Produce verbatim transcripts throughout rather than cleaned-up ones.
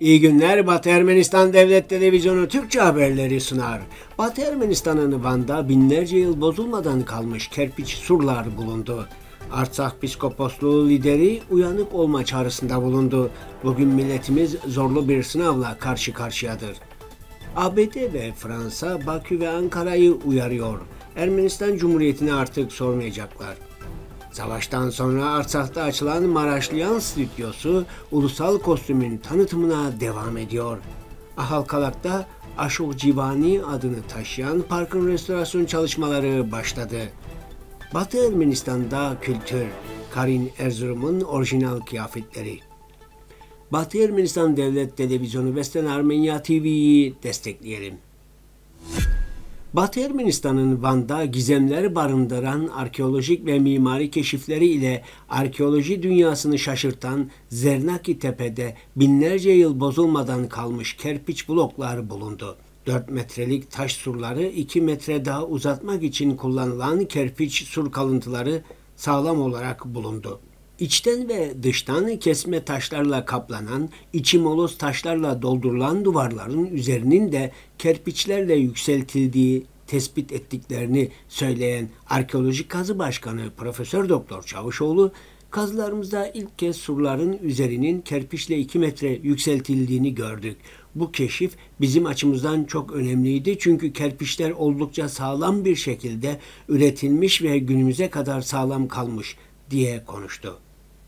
İyi günler. Batı Ermenistan Devlet Televizyonu Türkçe haberleri sunar. Batı Ermenistan'ın Van'da binlerce yıl bozulmadan kalmış kerpiç surlar bulundu. Artsakh Piskoposluğu lideri uyanık olma çağrısında bulundu. Bugün milletimiz zorlu bir sınavla karşı karşıyadır. A B D ve Fransa, Bakü ve Ankara'yı uyarıyor. Ermenistan Cumhuriyeti'ni artık sormayacaklar. Savaştan sonra Artsak'ta açılan Maraşlyan Stüdyosu ulusal kostümün tanıtımına devam ediyor. Ahalkalak'ta Aşok Civani adını taşıyan parkın restorasyon çalışmaları başladı. Batı Ermenistan'da kültür, Karin Erzurum'un orijinal kıyafetleri. Batı Ermenistan Devlet Televizyonu Western Armenia T V'yi destekleyelim. Batı Ermenistan'ın Van'da gizemler barındıran arkeolojik ve mimari keşifleri ile arkeoloji dünyasını şaşırtan Zernaki Tepe'de binlerce yıl bozulmadan kalmış kerpiç bloklar bulundu. dört metrelik taş surları iki metre daha uzatmak için kullanılan kerpiç sur kalıntıları sağlam olarak bulundu. İçten ve dıştan kesme taşlarla kaplanan, içi moloz taşlarla doldurulan duvarların üzerinin de kerpiçlerle yükseltildiği tespit ettiklerini söyleyen Arkeolojik Kazı Başkanı Profesör Doktor Çavuşoğlu, kazılarımızda ilk kez surların üzerinin kerpiçle iki metre yükseltildiğini gördük. Bu keşif bizim açımızdan çok önemliydi çünkü kerpiçler oldukça sağlam bir şekilde üretilmiş ve günümüze kadar sağlam kalmış diye konuştu.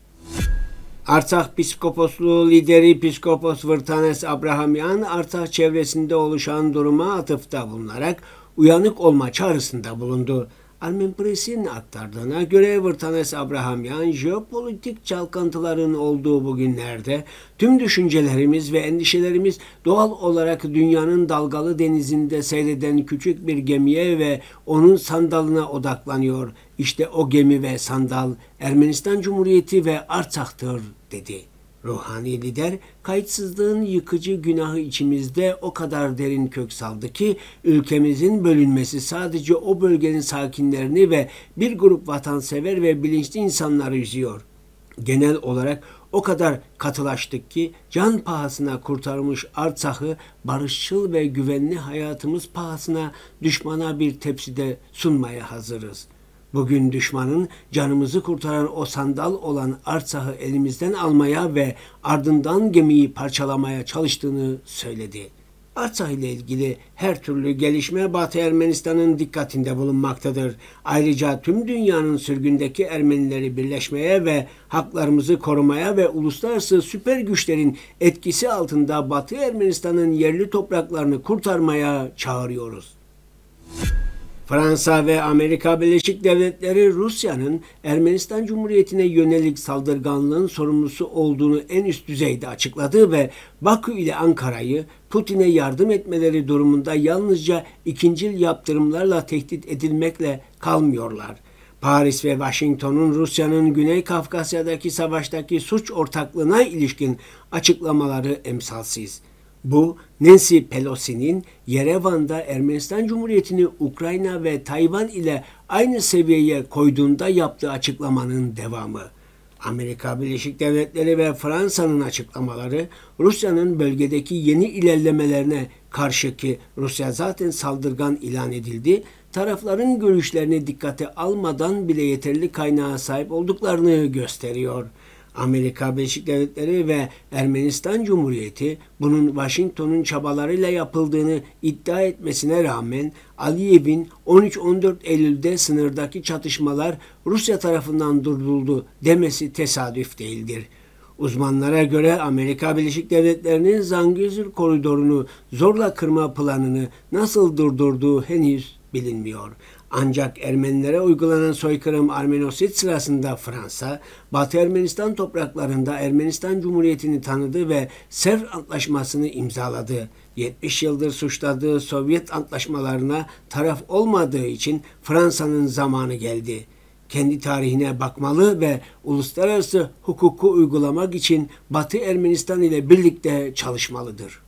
Artsakh Piskoposluğu lideri Piskopos Vırtanes Abrahamyan, Artsakh çevresinde oluşan duruma atıfta bulunarak uyanık olma çağrısında bulundu. Armen Press'in aktardığına göre Vırtanes Abrahamyan, jeopolitik çalkantıların olduğu bugünlerde tüm düşüncelerimiz ve endişelerimiz doğal olarak dünyanın dalgalı denizinde seyreden küçük bir gemiye ve onun sandalına odaklanıyor. İşte o gemi ve sandal Ermenistan Cumhuriyeti ve Artsakh'tır dedi. Ruhani lider, kayıtsızlığın yıkıcı günahı içimizde o kadar derin kök saldı ki ülkemizin bölünmesi sadece o bölgenin sakinlerini ve bir grup vatansever ve bilinçli insanları üzüyor. Genel olarak o kadar katılaştık ki can pahasına kurtarmış Artsakh'ı barışçıl ve güvenli hayatımız pahasına düşmana bir tepside sunmaya hazırız. Bugün düşmanın canımızı kurtaran o sandal olan Artsakh'ı elimizden almaya ve ardından gemiyi parçalamaya çalıştığını söyledi. Artsakh ile ilgili her türlü gelişme Batı Ermenistan'ın dikkatinde bulunmaktadır. Ayrıca tüm dünyanın sürgündeki Ermenileri birleşmeye ve haklarımızı korumaya ve uluslararası süper güçlerin etkisi altında Batı Ermenistan'ın yerli topraklarını kurtarmaya çağırıyoruz. Fransa ve Amerika Birleşik Devletleri Rusya'nın Ermenistan Cumhuriyeti'ne yönelik saldırganlığın sorumlusu olduğunu en üst düzeyde açıkladı ve Bakü ile Ankara'yı Putin'e yardım etmeleri durumunda yalnızca ikincil yaptırımlarla tehdit edilmekle kalmıyorlar. Paris ve Washington'un Rusya'nın Güney Kafkasya'daki savaştaki suç ortaklığına ilişkin açıklamaları emsalsiz. Bu, Nancy Pelosi'nin Yerevan'da Ermenistan Cumhuriyeti'ni Ukrayna ve Tayvan ile aynı seviyeye koyduğunda yaptığı açıklamanın devamı. Amerika Birleşik Devletleri ve Fransa'nın açıklamaları, Rusya'nın bölgedeki yeni ilerlemelerine karşı ki Rusya zaten saldırgan ilan edildi, tarafların görüşlerini dikkate almadan bile yeterli kaynağa sahip olduklarını gösteriyor. Amerika Birleşik Devletleri ve Ermenistan Cumhuriyeti bunun Washington'un çabalarıyla yapıldığını iddia etmesine rağmen Aliyev'in on üç on dört Eylül'de sınırdaki çatışmalar Rusya tarafından durduruldu demesi tesadüf değildir. Uzmanlara göre Amerika Birleşik Devletleri'nin Zangezur koridorunu zorla kırma planını nasıl durdurduğu henüz bilinmiyor. Ancak Ermenilere uygulanan soykırım Armenosit sırasında Fransa, Batı Ermenistan topraklarında Ermenistan Cumhuriyeti'ni tanıdı ve Sevr Antlaşması'nı imzaladı. yetmiş yıldır suçladığı Sovyet antlaşmalarına taraf olmadığı için Fransa'nın zamanı geldi. Kendi tarihine bakmalı ve uluslararası hukuku uygulamak için Batı Ermenistan ile birlikte çalışmalıdır.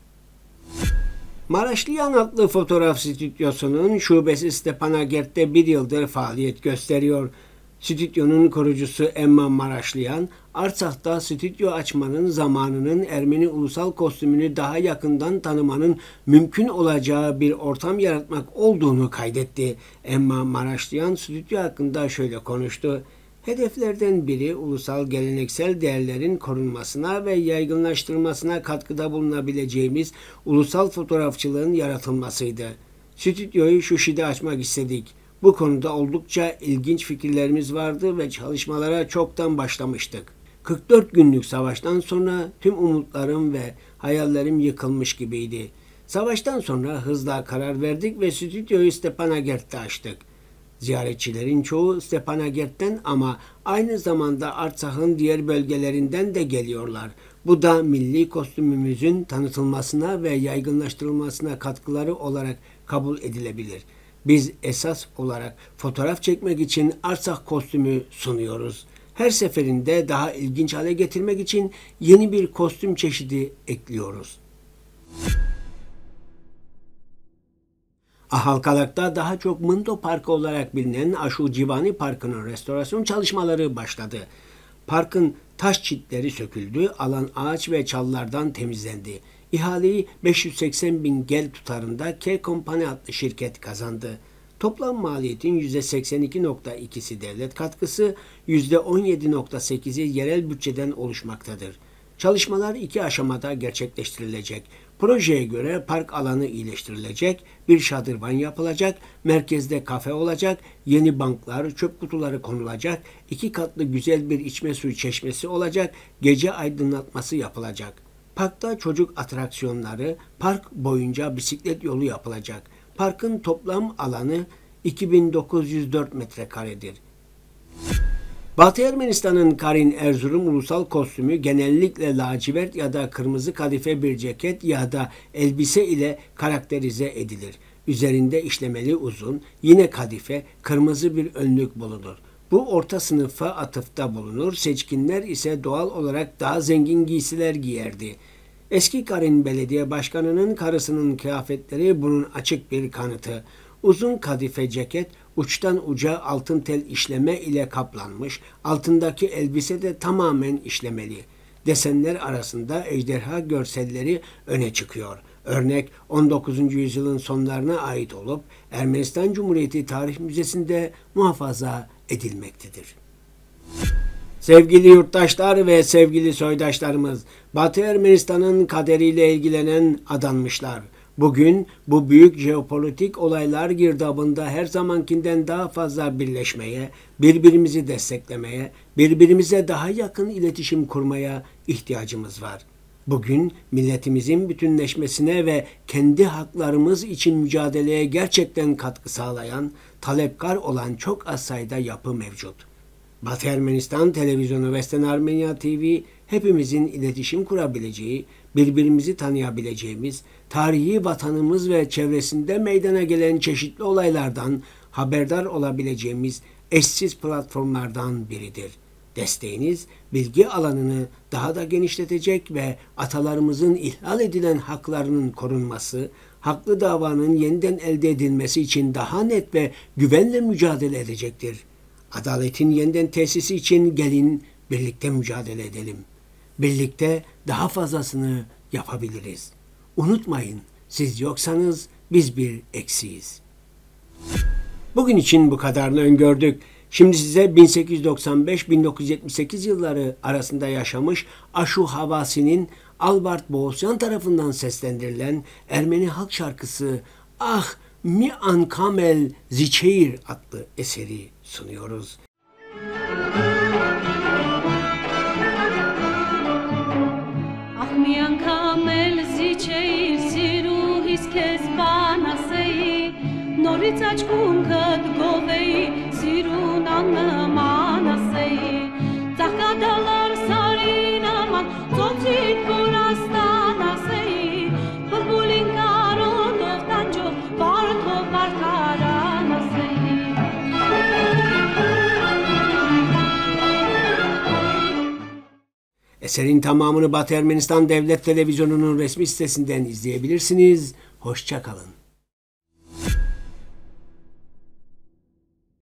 Maraşlyan adlı fotoğraf stüdyosunun şubesi Stepanakert'te bir yıldır faaliyet gösteriyor. Stüdyonun kurucusu Emma Maraşlyan, Artsak'ta stüdyo açmanın zamanının Ermeni ulusal kostümünü daha yakından tanımanın mümkün olacağı bir ortam yaratmak olduğunu kaydetti. Emma Maraşlyan stüdyo hakkında şöyle konuştu. Hedeflerden biri ulusal geleneksel değerlerin korunmasına ve yaygınlaştırılmasına katkıda bulunabileceğimiz ulusal fotoğrafçılığın yaratılmasıydı. Stüdyoyu Şuşi'de açmak istedik. Bu konuda oldukça ilginç fikirlerimiz vardı ve çalışmalara çoktan başlamıştık. kırk dört günlük savaştan sonra tüm umutlarım ve hayallerim yıkılmış gibiydi. Savaştan sonra hızla karar verdik ve stüdyoyu Stepanakert'te açtık. Ziyaretçilerin çoğu Stepanakert'ten ama aynı zamanda Artsak'ın diğer bölgelerinden de geliyorlar. Bu da milli kostümümüzün tanıtılmasına ve yaygınlaştırılmasına katkıları olarak kabul edilebilir. Biz esas olarak fotoğraf çekmek için Artsak kostümü sunuyoruz. Her seferinde daha ilginç hale getirmek için yeni bir kostüm çeşidi ekliyoruz. Ahalkalak'ta daha çok Mınto Parkı olarak bilinen Aşu Civani Parkı'nın restorasyon çalışmaları başladı. Parkın taş çitleri söküldü, alan ağaç ve çalılardan temizlendi. İhaleyi beş yüz seksen bin gel tutarında K Company adlı şirket kazandı. Toplam maliyetin yüzde seksen iki nokta ikisi devlet katkısı, yüzde on yedi nokta sekizi yerel bütçeden oluşmaktadır. Çalışmalar iki aşamada gerçekleştirilecek. Projeye göre park alanı iyileştirilecek, bir şadırvan yapılacak, merkezde kafe olacak, yeni banklar, çöp kutuları konulacak, iki katlı güzel bir içme suyu çeşmesi olacak, gece aydınlatması yapılacak. Parkta çocuk atraksiyonları, park boyunca bisiklet yolu yapılacak. Parkın toplam alanı iki bin dokuz yüz dört metrekaredir. Batı Ermenistan'ın Karin Erzurum ulusal kostümü genellikle lacivert ya da kırmızı kadife bir ceket ya da elbise ile karakterize edilir. Üzerinde işlemeli uzun, yine kadife, kırmızı bir önlük bulunur. Bu orta sınıfa atıfta bulunur, seçkinler ise doğal olarak daha zengin giysiler giyerdi. Eski Karin Belediye Başkanı'nın karısının kıyafetleri bunun açık bir kanıtı. Uzun kadife ceket uçtan uca altın tel işleme ile kaplanmış, altındaki elbise de tamamen işlemeli. Desenler arasında ejderha görselleri öne çıkıyor. Örnek on dokuzuncu yüzyılın sonlarına ait olup Ermenistan Cumhuriyeti Tarih Müzesi'nde muhafaza edilmektedir. Sevgili yurttaşlar ve sevgili soydaşlarımız, Batı Ermenistan'ın kaderiyle ilgilenen adanmışlar. Bugün bu büyük jeopolitik olaylar girdabında her zamankinden daha fazla birleşmeye, birbirimizi desteklemeye, birbirimize daha yakın iletişim kurmaya ihtiyacımız var. Bugün milletimizin bütünleşmesine ve kendi haklarımız için mücadeleye gerçekten katkı sağlayan, talepkar olan çok az sayıda yapı mevcut. Batı Ermenistan Televizyonu Western Armenia T V, hepimizin iletişim kurabileceği, birbirimizi tanıyabileceğimiz, tarihi vatanımız ve çevresinde meydana gelen çeşitli olaylardan haberdar olabileceğimiz eşsiz platformlardan biridir. Desteğiniz bilgi alanını daha da genişletecek ve atalarımızın ihlal edilen haklarının korunması, haklı davanın yeniden elde edilmesi için daha net ve güvenle mücadele edecektir. Adaletin yeniden tesisi için gelin birlikte mücadele edelim. Birlikte daha fazlasını yapabiliriz. Unutmayın, siz yoksanız biz bir eksiyiz. Bugün için bu kadarını öngördük. Şimdi size bin sekiz yüz doksan beş bin dokuz yüz yetmiş sekiz yılları arasında yaşamış Aşu Havasi'nin Albert Boğosyan tarafından seslendirilen Ermeni halk şarkısı Ah Mi Ankamel Ziçeir adlı eseri sunuyoruz. Ah mi ankamel ziçeir siruhis kes banasei Norit açkunkat govei sirun anmanasei Takadalar sarin aman totit burastanasei Bulbulin karon doftanco barko barkaranasei Eserin tamamını Batı Ermenistan Devlet Televizyonu'nun resmi sitesinden izleyebilirsiniz. Hoşça kalın.